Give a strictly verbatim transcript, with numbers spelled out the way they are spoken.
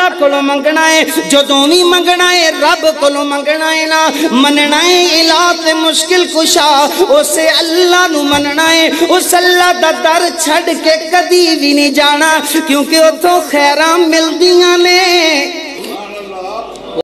कोलों मंगना है, जदों भी मंगना है रब कोलों मंगना है ना, मनना है इलाह ते मुश्किल कुशा उसे अल्लाह नू मनना है। उस अल्लाह दा दर छड़ के कदी भी नहीं जाना, क्योंकि उतों खैरां मिलदियां ने।